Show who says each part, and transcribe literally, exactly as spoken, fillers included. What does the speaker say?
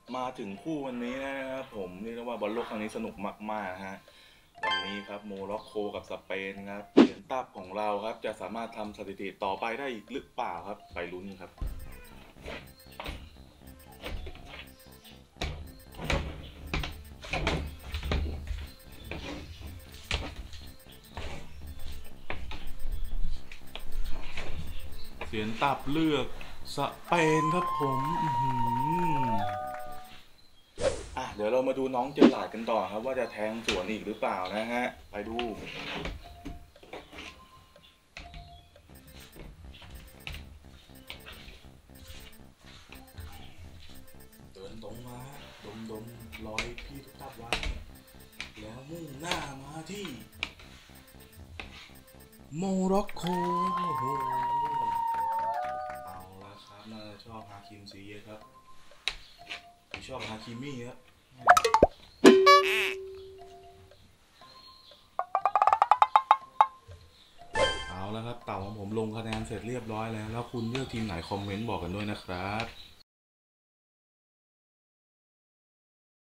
Speaker 1: มาถึงคู่วันนี้นะครับผมเรียกได้ว่าบอลโลกครั้งนี้สนุกมากๆฮะวันนี้ครับโมร็อกโกกับสเปนครับเหรียญตับของเราครับจะสามารถทำสถิติต่อไปได้อีกหรือเปล่าครับไปลุ้นครับเหรียญตับเลือกสเปนครับผมอ่ะเดี๋ยวเรามาดูน้องเจอหลาดกันต่อครับว่าจะแทงสวนอีกหรือเปล่านะฮะไปดูเดินตรงมาดมดมรอยพี่ทุกทับไว้แล้วมุ่งหน้ามาที่โมร็อกโกโอ้โหเอาละครับน่าจะชอบฮาคิมซีเยครับชอบฮาคิมี่ครับเอาแล้วครับเต่าของผมลงคะแนนเสร็จเรียบร้อยแล้วแล้วคุณเลือกทีมไหนคอมเมนต์บอกกันด้วยนะครับ